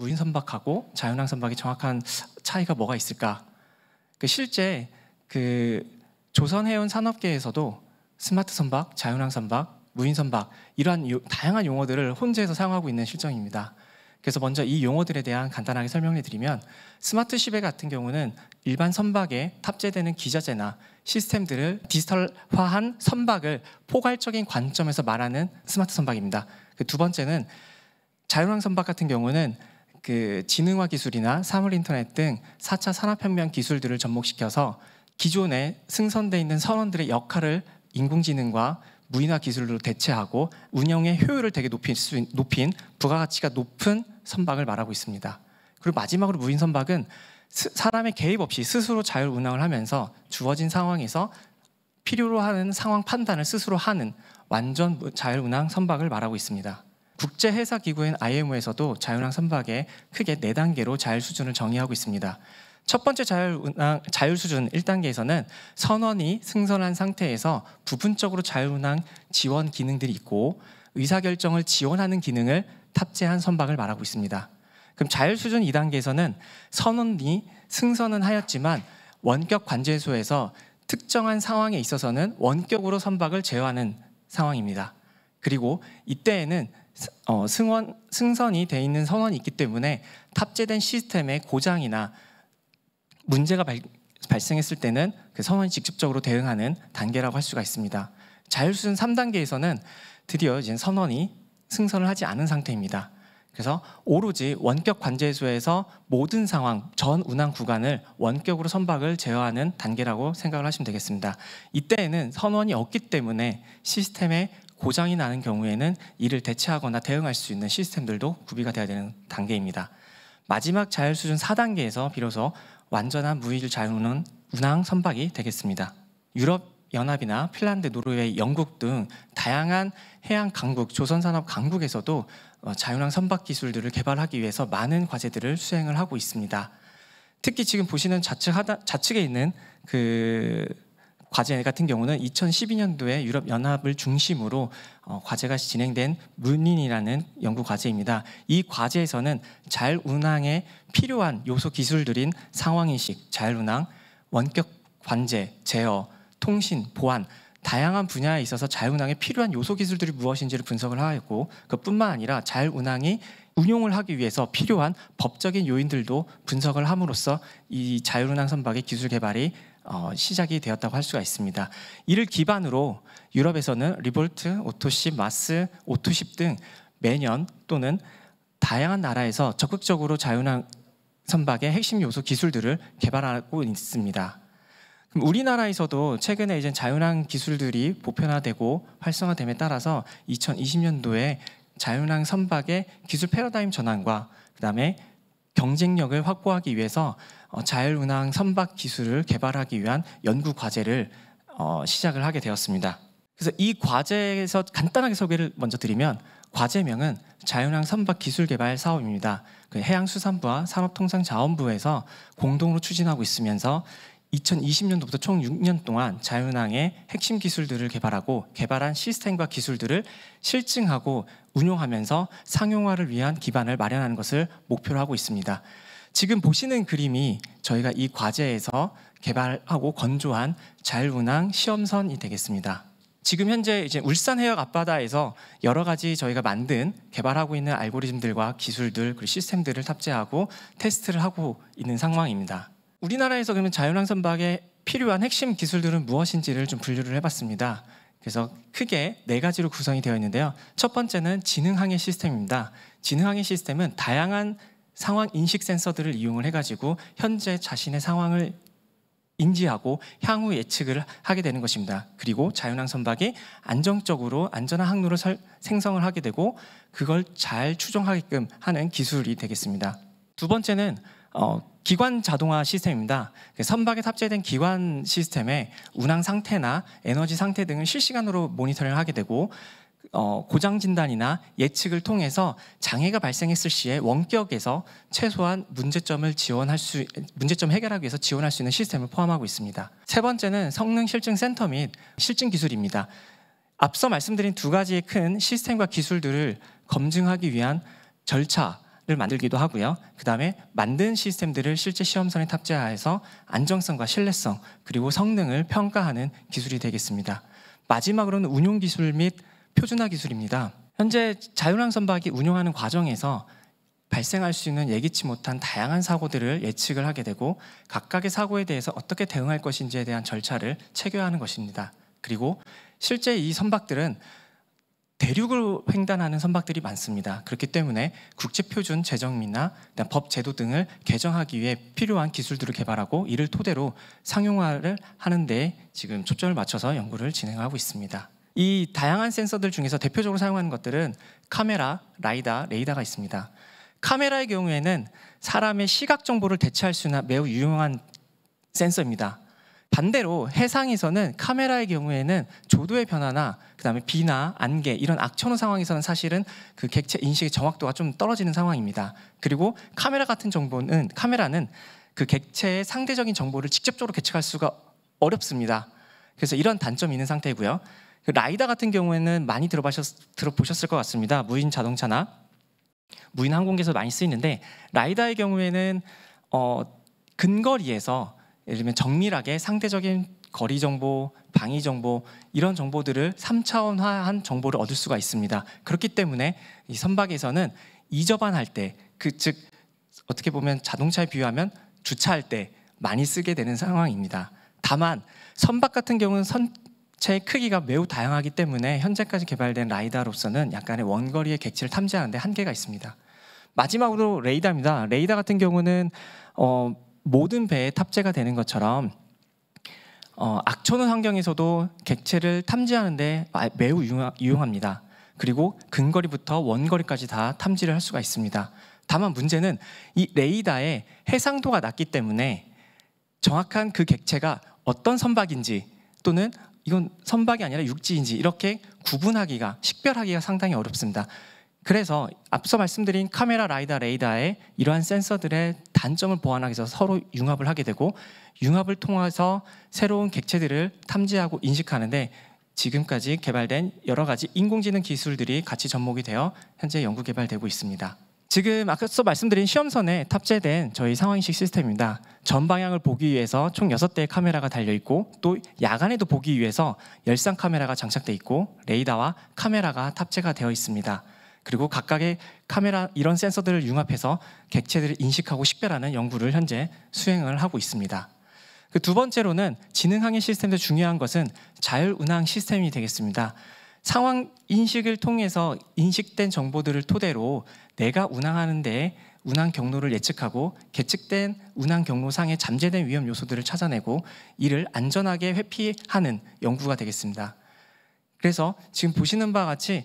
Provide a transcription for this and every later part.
무인 선박하고 자율운항 선박의 정확한 차이가 뭐가 있을까? 실제 조선해운 산업계에서도 스마트 선박, 자율운항 선박, 무인 선박 이러한 다양한 용어들을 혼재해서 사용하고 있는 실정입니다. 그래서 먼저 이 용어들에 대한 간단하게 설명을 드리면, 스마트 시베 같은 경우는 일반 선박에 탑재되는 기자재나 시스템들을 디지털화한 선박을 포괄적인 관점에서 말하는 스마트 선박입니다. 두 번째는 자율운항 선박 같은 경우는 지능화 기술이나 사물 인터넷 등 4차 산업혁명 기술들을 접목시켜서 기존에 승선되어 있는 선원들의 역할을 인공지능과 무인화 기술로 대체하고 운영의 효율을 되게 높인 부가가치가 높은 선박을 말하고 있습니다. 그리고 마지막으로 무인 선박은 사람의 개입 없이 스스로 자율 운항을 하면서 주어진 상황에서 필요로 하는 상황 판단을 스스로 하는 완전 자율 운항 선박을 말하고 있습니다. 국제해사기구인 IMO에서도 자율운항 선박의 크게 4단계로 자율 수준을 정의하고 있습니다. 첫 번째 자율 수준 1단계에서는 선원이 승선한 상태에서 부분적으로 자율운항 지원 기능들이 있고 의사결정을 지원하는 기능을 탑재한 선박을 말하고 있습니다. 그럼 자율 수준 2단계에서는 선원이 승선은 하였지만 원격 관제소에서 특정한 상황에 있어서는 원격으로 선박을 제어하는 상황입니다. 그리고 이때에는 승선이 돼 있는 선원이 있기 때문에 탑재된 시스템의 고장이나 문제가 발생했을 때는 그 선원이 직접적으로 대응하는 단계라고 할 수가 있습니다. 자율수준 3단계에서는 드디어 이제 선원이 승선을 하지 않은 상태입니다. 그래서 오로지 원격 관제소에서 모든 상황, 전 운항 구간을 원격으로 선박을 제어하는 단계라고 생각을 하시면 되겠습니다. 이때에는 선원이 없기 때문에 시스템에 고장이 나는 경우에는 이를 대체하거나 대응할 수 있는 시스템들도 구비가 되어야 되는 단계입니다. 마지막 자율수준 4단계에서 비로소 완전한 무인 자율운항 선박이 되겠습니다. 유럽연합이나 핀란드, 노르웨이, 영국 등 다양한 해양 강국, 조선산업 강국에서도 자율운항 선박 기술들을 개발하기 위해서 많은 과제들을 수행을 하고 있습니다. 특히 지금 보시는 좌측에 있는 과제 같은 경우는 2012년도에 유럽연합을 중심으로 과제가 진행된 문인이라는 연구 과제입니다. 이 과제에서는 자율운항에 필요한 요소 기술들인 상황인식, 자율운항, 원격 관제, 제어, 통신, 보안 다양한 분야에 있어서 자율운항에 필요한 요소 기술들이 무엇인지를 분석을 하였고, 그뿐만 아니라 자율운항이 운용을 하기 위해서 필요한 법적인 요인들도 분석을 함으로써 이 자율운항 선박의 기술 개발이 시작이 되었다고 할 수가 있습니다. 이를 기반으로 유럽에서는 리볼트, 오토십, 마스, 오토십 등 매년 또는 다양한 나라에서 적극적으로 자율운항 선박의 핵심 요소 기술들을 개발하고 있습니다. 그럼 우리나라에서도 최근에 이제 자율운항 기술들이 보편화되고 활성화됨에 따라서 2020년도에 자율운항 선박의 기술 패러다임 전환과 그다음에 경쟁력을 확보하기 위해서 자율운항 선박 기술을 개발하기 위한 연구 과제를 시작을 하게 되었습니다. 그래서 이 과제에서 간단하게 소개를 먼저 드리면, 과제명은 자율운항 선박 기술 개발 사업입니다. 해양수산부와 산업통상자원부에서 공동으로 추진하고 있으면서 2020년도부터 총 6년 동안 자율운항의 핵심 기술들을 개발하고 개발한 시스템과 기술들을 실증하고 운용하면서 상용화를 위한 기반을 마련하는 것을 목표로 하고 있습니다. 지금 보시는 그림이 저희가 이 과제에서 개발하고 건조한 자율운항 시험선이 되겠습니다. 지금 현재 이제 울산 해역 앞바다에서 여러 가지 저희가 만든 개발하고 있는 알고리즘들과 기술들 그리고 시스템들을 탑재하고 테스트를 하고 있는 상황입니다. 우리나라에서 그러면 자율운항 선박에 필요한 핵심 기술들은 무엇인지를 좀 분류를 해봤습니다. 그래서 크게 4가지로 구성이 되어 있는데요. 첫 번째는 지능항해 시스템입니다. 지능항해 시스템은 다양한 상황 인식 센서들을 이용을 해가지고 현재 자신의 상황을 인지하고 향후 예측을 하게 되는 것입니다. 그리고 자율운항 선박이 안정적으로 안전한 항로를 생성을 하게 되고 그걸 잘 추종하게끔 하는 기술이 되겠습니다. 두 번째는 기관 자동화 시스템입니다. 선박에 탑재된 기관 시스템의 운항 상태나 에너지 상태 등을 실시간으로 모니터링을 하게 되고 고장 진단이나 예측을 통해서 장애가 발생했을 시에 원격에서 최소한 문제점 해결하기 위해서 지원할 수 있는 시스템을 포함하고 있습니다. 세 번째는 성능 실증 센터 및 실증 기술입니다. 앞서 말씀드린 2가지의 큰 시스템과 기술들을 검증하기 위한 절차 만들기도 하고요. 그 다음에 만든 시스템들을 실제 시험선에 탑재하여서 안정성과 신뢰성 그리고 성능을 평가하는 기술이 되겠습니다. 마지막으로는 운용 기술 및 표준화 기술입니다. 현재 자율항 선박이 운용하는 과정에서 발생할 수 있는 예기치 못한 다양한 사고들을 예측을 하게 되고 각각의 사고에 대해서 어떻게 대응할 것인지에 대한 절차를 체계화하는 것입니다. 그리고 실제 이 선박들은 대륙을 횡단하는 선박들이 많습니다. 그렇기 때문에 국제표준 제정이나 법 제도 등을 개정하기 위해 필요한 기술들을 개발하고 이를 토대로 상용화를 하는 데 지금 초점을 맞춰서 연구를 진행하고 있습니다. 이 다양한 센서들 중에서 대표적으로 사용하는 것들은 카메라, 라이다, 레이더가 있습니다. 카메라의 경우에는 사람의 시각 정보를 대체할 수 있는 매우 유용한 센서입니다. 반대로 해상에서는 카메라의 경우에는 조도의 변화나 그다음에 비나 안개 이런 악천후 상황에서는 사실은 그 객체 인식의 정확도가 좀 떨어지는 상황입니다. 그리고 카메라는 그 객체의 상대적인 정보를 직접적으로 계측할 수가 어렵습니다. 그래서 이런 단점이 있는 상태고요. 그 라이다 같은 경우에는 많이 들어보셨을 것 같습니다. 무인 자동차나 무인 항공기에서 많이 쓰이는데 라이다의 경우에는 근거리에서 예를 들면 정밀하게 상대적인 거리 정보, 방위 정보 이런 정보들을 3차원화한 정보를 얻을 수가 있습니다. 그렇기 때문에 이 선박에서는 이접안할 때, 즉 어떻게 보면 자동차에 비유하면 주차할 때 많이 쓰게 되는 상황입니다. 다만 선박 같은 경우는 선체의 크기가 매우 다양하기 때문에 현재까지 개발된 라이다로서는 약간의 원거리의 객체를 탐지하는 데 한계가 있습니다. 마지막으로 레이더입니다. 레이더 같은 경우는 모든 배에 탑재가 되는 것처럼 악천후 환경에서도 객체를 탐지하는 데 매우 유용합니다. 그리고 근거리부터 원거리까지 다 탐지를 할 수가 있습니다. 다만 문제는 이 레이더의 해상도가 낮기 때문에 정확한 그 객체가 어떤 선박인지 또는 이건 선박이 아니라 육지인지 이렇게 구분하기가, 식별하기가 상당히 어렵습니다. 그래서 앞서 말씀드린 카메라, 라이다, 레이더의 이러한 센서들의 단점을 보완하기 위해서 서로 융합을 하게 되고 융합을 통해서 새로운 객체들을 탐지하고 인식하는데 지금까지 개발된 여러 가지 인공지능 기술들이 같이 접목이 되어 현재 연구 개발되고 있습니다. 지금 앞서 말씀드린 시험선에 탑재된 저희 상황인식 시스템입니다. 전 방향을 보기 위해서 총 6대의 카메라가 달려있고 또 야간에도 보기 위해서 열상 카메라가 장착되어 있고 레이더와 카메라가 탑재가 되어 있습니다. 그리고 각각의 카메라 이런 센서들을 융합해서 객체들을 인식하고 식별하는 연구를 현재 수행을 하고 있습니다. 그 두 번째로는 지능항해 시스템에서 중요한 것은 자율운항 시스템이 되겠습니다. 상황 인식을 통해서 인식된 정보들을 토대로 내가 운항하는 데 운항 경로를 예측하고 계측된 운항 경로상의 잠재된 위험 요소들을 찾아내고 이를 안전하게 회피하는 연구가 되겠습니다. 그래서 지금 보시는 바와 같이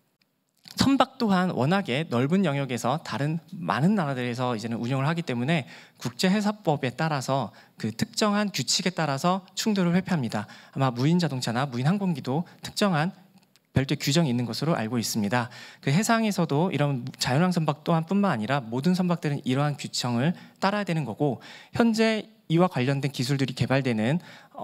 선박 또한 워낙에 넓은 영역에서 다른 많은 나라들에서 이제는 운영을 하기 때문에 국제해사법에 따라서 그 특정한 규칙에 따라서 충돌을 회피합니다. 아마 무인 자동차나 무인 항공기도 특정한 별도의 규정이 있는 것으로 알고 있습니다. 그 해상에서도 이런 자율항 선박 또한 뿐만 아니라 모든 선박들은 이러한 규정을 따라야 되는 거고 현재 이와 관련된 기술들이 개발되는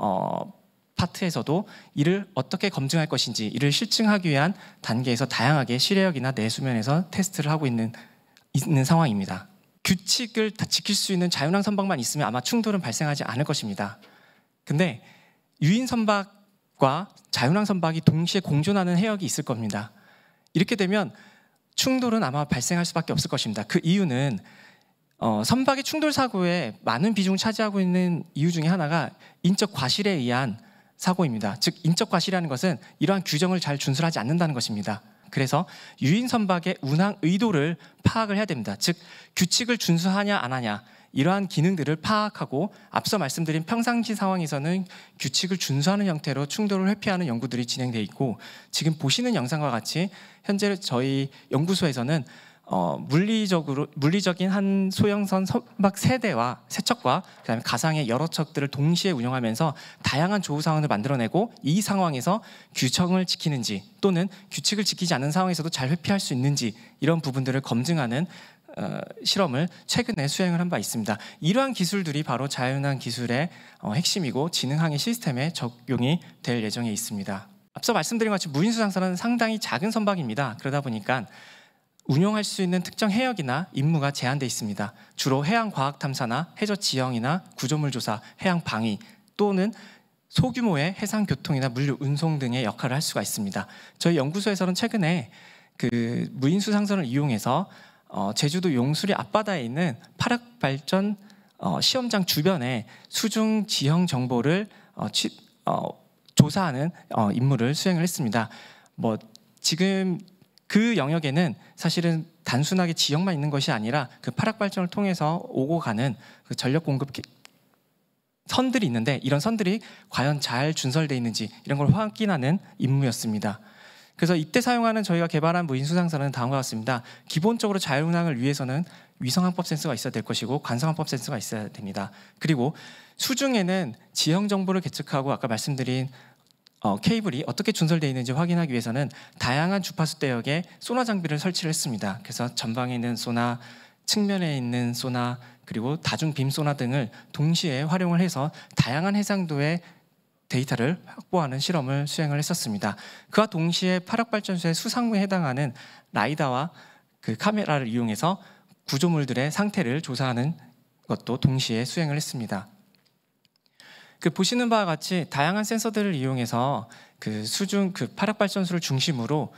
파트에서도 이를 어떻게 검증할 것인지 이를 실증하기 위한 단계에서 다양하게 실외역이나 내수면에서 테스트를 하고 있는 상황입니다. 규칙을 다 지킬 수 있는 자율항 선박만 있으면 아마 충돌은 발생하지 않을 것입니다. 근데 유인 선박과 자율항 선박이 동시에 공존하는 해역이 있을 겁니다. 이렇게 되면 충돌은 아마 발생할 수밖에 없을 것입니다. 그 이유는 선박의 충돌 사고에 많은 비중을 차지하고 있는 이유 중에 하나가 인적 과실에 의한 사고입니다. 즉 인적 과실이라는 것은 이러한 규정을 잘 준수하지 않는다는 것입니다. 그래서 유인 선박의 운항 의도를 파악을 해야 됩니다. 즉 규칙을 준수하냐 안 하냐 이러한 기능들을 파악하고 앞서 말씀드린 평상시 상황에서는 규칙을 준수하는 형태로 충돌을 회피하는 연구들이 진행되어 있고 지금 보시는 영상과 같이 현재 저희 연구소에서는 물리적인 한 소형선 선박 세대와 세척과 그다음에 가상의 여러 척들을 동시에 운영하면서 다양한 조우 상황을 만들어내고 이 상황에서 규정을 지키는지 또는 규칙을 지키지 않는 상황에서도 잘 회피할 수 있는지 이런 부분들을 검증하는 실험을 최근에 수행을 한 바 있습니다. 이러한 기술들이 바로 자율운항 기술의 핵심이고 지능항해 시스템에 적용이 될 예정에 있습니다. 앞서 말씀드린 것 같이 무인수상선은 상당히 작은 선박입니다. 그러다 보니까 운용할 수 있는 특정 해역이나 임무가 제한되어 있습니다. 주로 해양과학탐사나 해저지형이나 구조물 조사, 해양방위 또는 소규모의 해상교통이나 물류 운송 등의 역할을 할 수가 있습니다. 저희 연구소에서는 최근에 그 무인수상선을 이용해서 제주도 용수리 앞바다에 있는 파락발전 시험장 주변에 수중 지형 정보를 조사하는 임무를 수행을 했습니다. 지금 그 영역에는 사실은 단순하게 지형만 있는 것이 아니라 그 파락발전을 통해서 오고 가는 그 전력 공급 선들이 있는데 이런 선들이 과연 잘 준설되어 있는지 이런 걸 확인하는 임무였습니다. 그래서 이때 사용하는 저희가 개발한 무인수상선은 다음과 같습니다. 기본적으로 자율운항을 위해서는 위성항법 센서가 있어야 될 것이고 관성항법 센서가 있어야 됩니다. 그리고 수중에는 지형 정보를 계측하고 아까 말씀드린 케이블이 어떻게 준설되어 있는지 확인하기 위해서는 다양한 주파수 대역에 소나 장비를 설치를 했습니다. 그래서 전방에 있는 소나, 측면에 있는 소나, 그리고 다중 빔 소나 등을 동시에 활용을 해서 다양한 해상도의 데이터를 확보하는 실험을 수행을 했었습니다. 그와 동시에 파락발전소의 수상무에 해당하는 라이다와 그 카메라를 이용해서 구조물들의 상태를 조사하는 것도 동시에 수행을 했습니다. 그 보시는 바와 같이 다양한 센서들을 이용해서 그 수중 그 파락발전소를 중심으로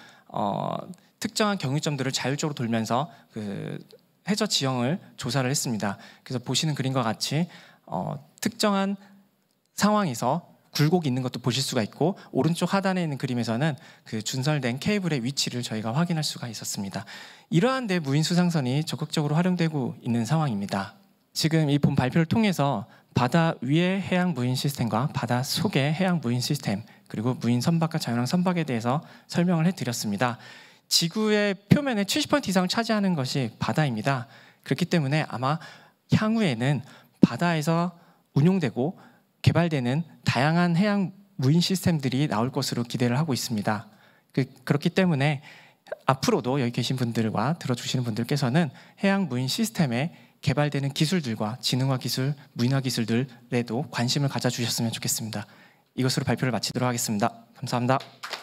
특정한 경유점들을 자율적으로 돌면서 그 해저 지형을 조사를 했습니다. 그래서 보시는 그림과 같이 특정한 상황에서 굴곡이 있는 것도 보실 수가 있고 오른쪽 하단에 있는 그림에서는 그 준설된 케이블의 위치를 저희가 확인할 수가 있었습니다. 이러한 데 무인수상선이 적극적으로 활용되고 있는 상황입니다. 지금 이 본 발표를 통해서 바다 위의 해양 무인 시스템과 바다 속의 해양 무인 시스템 그리고 무인 선박과 자율항 선박에 대해서 설명을 해드렸습니다. 지구의 표면의 70% 이상을 차지하는 것이 바다입니다. 그렇기 때문에 아마 향후에는 바다에서 운용되고 개발되는 다양한 해양 무인 시스템들이 나올 것으로 기대를 하고 있습니다. 그렇기 때문에 앞으로도 여기 계신 분들과 들어주시는 분들께서는 해양 무인 시스템에 개발되는 기술들과 지능화 기술, 무인화 기술들에도 관심을 가져주셨으면 좋겠습니다. 이것으로 발표를 마치도록 하겠습니다. 감사합니다.